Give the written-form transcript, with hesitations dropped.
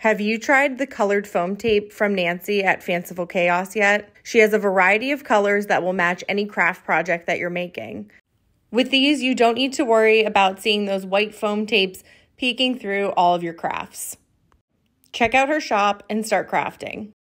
Have you tried the colored foam tape from Nancy at Fanciful Chaos yet? She has a variety of colors that will match any craft project that you're making. With these, you don't need to worry about seeing those white foam tapes peeking through all of your crafts. Check out her shop and start crafting.